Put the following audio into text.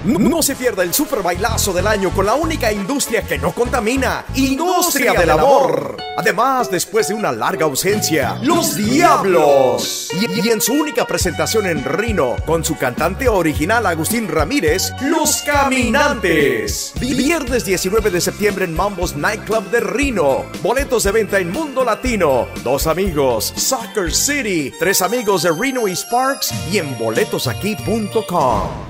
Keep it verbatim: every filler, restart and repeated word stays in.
No se pierda el super bailazo del año con la única industria que no contamina, Industria del Amor. Además, después de una larga ausencia, Los Diablos. Y, y en su única presentación en Rino, con su cantante original Agustín Ramírez, Los Caminantes. Viernes diecinueve de septiembre en Mambos Nightclub de Rino. Boletos de venta en Mundo Latino. Dos amigos, Soccer City. Tres amigos de Reno y Sparks y en boletos aquí punto com.